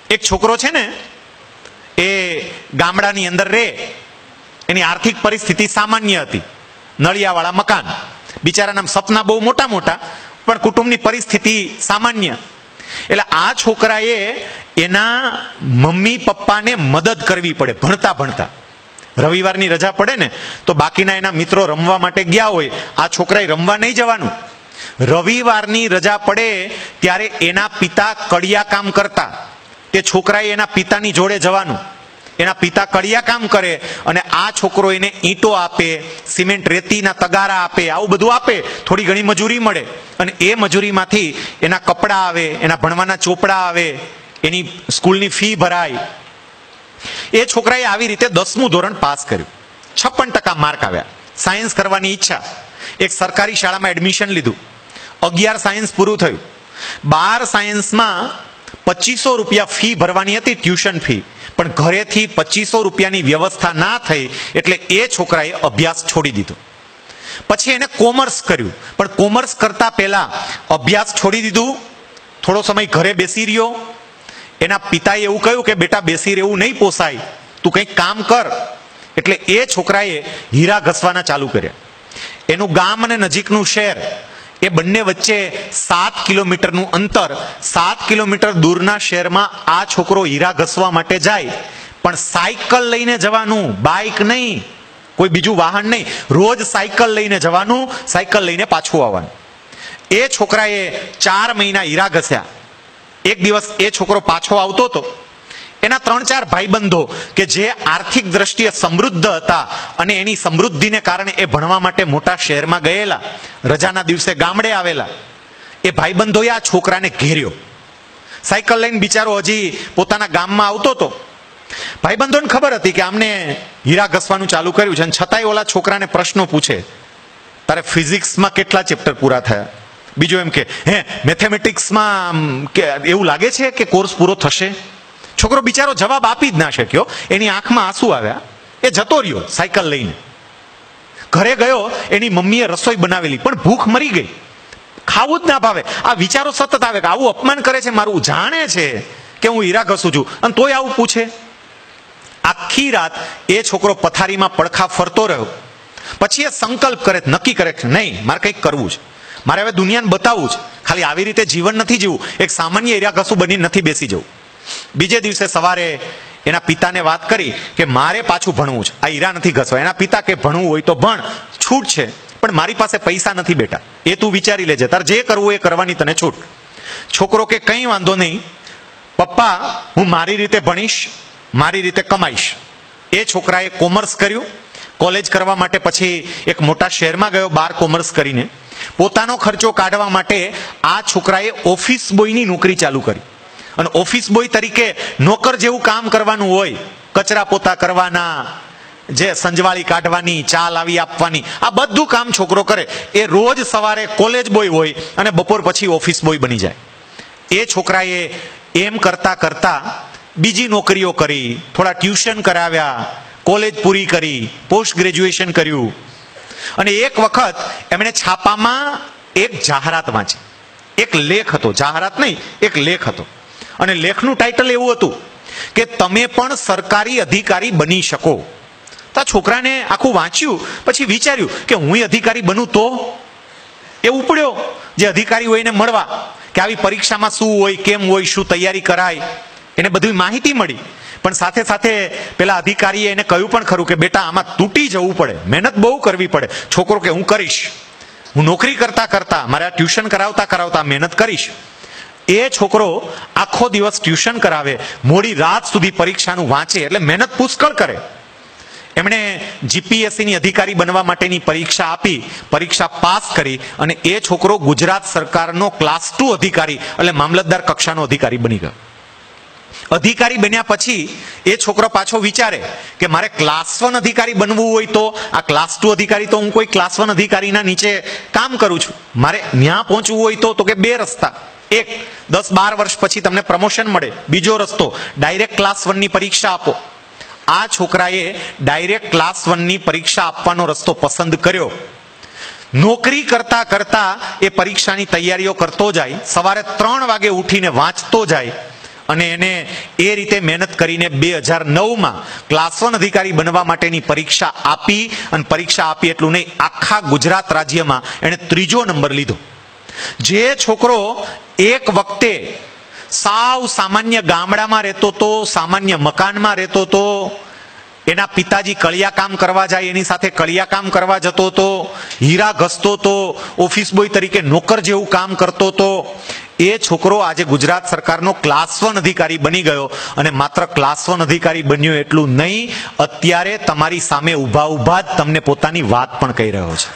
એક છોકરો છે ને એ ગામડાની અંદર રહે, એની આર્થિક પરિસ્થિતિ સામાન્ય હતી, નળિયાવાળા મકાન, બિચારાના સપના બહુ મોટા મોટા, પણ કુટુંબની પરિસ્થિતિ સામાન્ય. એટલે આ છોકરાએ એના મમ્મી પપ્પાને મદદ કરવી પડે ભણતા ભણતા. રવિવારની રજા પડે ને તો બાકીના એના મિત્રો રમવા માટે ગયા હોય, આ છોકરાએ રમવા નહીં જવાનું. રવિવારની રજા પડે ત્યારે એના પિતા કડિયા કામ કરતા, તે છોકરાએ એના પિતાની જોડે જવાનું. એના પિતા કડિયા કામ કરે અને આ છોકરો એને ઈંટો આપે, સિમેન્ટ રેતીના તગારા આપે, આવું બધું આપે, થોડી ઘણી મજૂરી મળે અને એ મજૂરીમાંથી એના કપડાં આવે, એના ભણવાના ચોપડા આવે, એની સ્કૂલની ફી ભરાય. એ છોકરાએ આવી રીતે 10મું ધોરણ પાસ કર્યું, 56% માર્ક આવ્યા. સાયન્સ કરવાની ઈચ્છા, એક સરકારી શાળામાં એડમિશન લીધું, 11 સાયન્સ પૂરું થયું. 12 સાયન્સમાં 2500 રૂપિયા ફી ભરવાની હતી, ટ્યુશન ફી, પણ ઘરેથી 2500 રૂપિયાની વ્યવસ્થા ના થઈ એટલે એ છોકરાએ અભ્યાસ છોડી દીધો. પછી એને કોમર્સ કર્યું, પણ કોમર્સ કરતા પહેલા અભ્યાસ છોડી દીધું, થોડો સમય ઘરે બેસી રહ્યો. એના પિતાએ એવું કહ્યું કે બેટા બેસી રહેવું નહીં પોસાય, તું કંઈક કામ કર. એટલે એ છોકરાએ હીરા ઘસવાના ચાલુ કર્યા. એનું ગામ અને નજીકનું શહેર, એ બંને વચ્ચે 7 કિલોમીટરનું અંતર, 7 કિલોમીટર દૂરના શહેરમાં આ છોકરો હીરા ઘસવા માટે જાય, પણ સાયકલ લઈને જવાનું, બાઇક નહીં, કોઈ બીજું વાહન નહીં. રોજ સાયકલ લઈને જવાનું, સાયકલ લઈને પાછું આવવાનું. એ છોકરાએ 4 મહિના હીરા ઘસ્યા. એક દિવસ એ છોકરો પાછો આવતો હતો, એના 3-4 ભાઈબંધો કે જે આર્થિક દ્રષ્ટિએ સમૃદ્ધ હતા અને એની સમૃદ્ધિને કારણે એ ભણવા માટે મોટા શહેરમાં ગયેલા, રજાના દિવસે ગામડે આવેલા, એ ભાઈબંધોએ આ છોકરાને ઘેર્યો. સાયકલ લઈને બિચારો હજી પોતાના ગામમાં આવતો હતો. ભાઈબંધોને ખબર હતી કે આમને હીરા ઘસવાનું ચાલુ કર્યું છે, અને છતાંય ઓલા છોકરાને પ્રશ્નો પૂછે, તારે ફિઝિક્સમાં કેટલા ચેપ્ટર પૂરા થયા? બીજો એમ કે હે મેથેમેટિક્સમાં કે એવું લાગે છે કે કોર્સ પૂરો થશે? છોકરો બિચારો જવાબ આપી જ ના શક્યો, એની આંખમાં આંસુ આવ્યા, એ જતો રહ્યો સાયકલ લઈને. ઘરે ગયો, એની મમ્મીએ રસોઈ બનાવેલી, પણ ભૂખ મરી ગઈ, ખાવું જ ના ભાવે. આ વિચારો સતત આવે કે આવું અપમાન કરે છે મારું, જાણે છે કે હું હીરા ઘસું છું અને તોય આવું પૂછે. આખી રાત એ છોકરો પથારીમાં પડખા ફરતો રહ્યો. પછી એ સંકલ્પ કરે, નક્કી કરે કે નહીં, મારે કંઈક કરવું છે, મારે હવે દુનિયાને બતાવવું છે, ખાલી આવી રીતે જીવન નથી જીવવું, એક સામાન્ય હીરા ઘસું બની નથી બેસી જવું. બીજે દિવસે સવારે એના પિતાને વાત કરી કે મારે પાછું ભણવું છે, આ હીરા નથી ઘસવા. એના પિતા કે ભણવું હોય તો ભણ, છૂટ છે, પણ મારી પાસે પૈસા નથી બેટા, એ તું વિચારી લેજે, તારે જે કરવું એ કરવાની તને છૂટ. છોકરો કે કંઈ વાંધો નહીં પપ્પા, હું મારી રીતે ભણીશ, મારી રીતે કમાઈશ. એ છોકરાએ કોમર્સ કર્યું. કોલેજ કરવા માટે પછી એક મોટા શહેરમાં ગયો 12 કોમર્સ કરીને. પોતાનો ખર્ચો કાઢવા માટે આ છોકરાએ ઓફિસ બોયની નોકરી ચાલુ કરી. અને ઓફિસ બોય તરીકે નોકર જેવું કામ કરવાનું હોય, કચરા પોતા કરવાના, જે સંજવાળી કાઢવાની, ચા લાવી આપવાની, આ બધું કામ છોકરો કરે. એ રોજ સવારે કોલેજ બોય હોય અને બપોર પછી ઓફિસ બોય બની જાય. એ છોકરાએ એમ કરતા કરતા બીજી નોકરીઓ કરી, થોડા ટ્યુશન કરાવ્યા, કોલેજ પૂરી કરી, પોસ્ટ ગ્રેજ્યુએશન કર્યું. અને એક વખત એમણે છાપામાં એક જાહેરાત વાંચી. એક લેખ હતો, જાહેરાત નહીં, એક લેખ હતો. અને લેખનું ટાઇટલ એવું હતું કે તમે પણ સરકારી અધિકારી બની શકો. તો આ છોકરાને આખું વાંચ્યું, પછી વિચાર્યું કે હું અધિકારી બનું તો? એ ઉપડ્યો જે અધિકારી હોય એને મળવા, કે આવી પરીક્ષામાં શું હોય, કેમ હોય, શું તૈયારી કરાય, એને બધી માહિતી મળી. પણ સાથે સાથે પેલા અધિકારીએ એને કહ્યું પણ ખરું કે બેટા આમાં તૂટી જવું પડે, મહેનત બહુ કરવી પડે. છોકરો કે હું કરીશ, હું નોકરી કરતા કરતા, મારે આ ટ્યુશન કરાવતા કરાવતા મહેનત કરીશ. એ છોકરો આખો દિવસ ટ્યુશન કરાવે, મોડી રાત સુધી પરીક્ષાનું વાંચે, એટલે મહેનત પુષ્કળ કરે. એમણે જીપીએસસીની અધિકારી બનવા માટેની પરીક્ષા આપી, પરીક્ષા પાસ કરી, અને એ છોકરો ગુજરાત સરકારનો ક્લાસ 2 અધિકારી એટલે મામલતદાર કક્ષાનો અધિકારી બની ગયો. અધિકારી બન્યા પછી એ છોકરો પાછો વિચારે કે મારે ક્લાસ 1 અધિકારી બનવું હોય તો આ ક્લાસ 2 અધિકારી તો હું કોઈ ક્લાસ 1 અધિકારીના નીચે કામ કરું છું, મારે ત્યાં પહોંચવું હોય તો કે 2 રસ્તા. એક, 10-12 વર્ષ પછી તમને પ્રમોશન મળે. બીજો રસ્તો, ડાયરેક્ટ ક્લાસ 1 ની પરીક્ષા આપો. આ છોકરાએ ડાયરેક્ટ ક્લાસ 1 ની પરીક્ષા આપવાનો રસ્તો પસંદ કર્યો. નોકરી કરતા કરતા એ પરીક્ષાની તૈયારીઓ કરતો જાય, સવારે 3 વાગે ઉઠીને વાંચતો જાય, અને એને એ રીતે મહેનત કરીને 2009માં ક્લાસ 1 અધિકારી બનવા માટેની પરીક્ષા આપી, અને પરીક્ષા આપી એટલું નહીં, આખા ગુજરાત રાજ્યમાં એણે 3જો નંબર લીધો. જે છોકરો એક વખતે સાવ સામાન્ય ગામડામાં રહેતો હતો, સામાન્ય મકાનમાં રહેતો હતો, એના પિતાજી કળિયા કામ કરવા જાય એની સાથે કળિયા કામ કરવા જતો હતો, હીરા ઘસતો હતો, ઓફિસ બોય તરીકે નોકર જેવું કામ કરતો હતો, એ છોકરો આજે ગુજરાત સરકારનો ક્લાસ 1 અધિકારી બની ગયો. અને માત્ર ક્લાસ 1 અધિકારી બન્યો એટલું નહીં, અત્યારે તમારી સામે ઊભા જ તમને પોતાની વાત પણ કહી રહ્યો છે.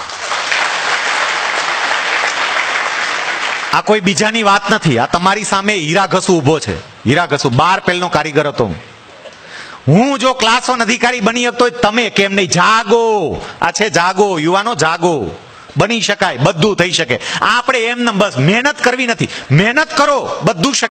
આ કોઈ બીજાની વાત નથી, આ તમારી સામે હીરા ઘસુ ઉભો છે. હીરા ઘસુ 12 પેલનો કારીગર હતો. હું જો ક્લાસ 1 અધિકારી બની શકતો હોય, તમે કેમ નહીં? જાગો, આ છે જાગો, યુવાનો જાગો, બની શકાય, બધું થઈ શકે. આપણે એમને બસ મહેનત કરવી નથી, મહેનત કરો, બધું શક્ય.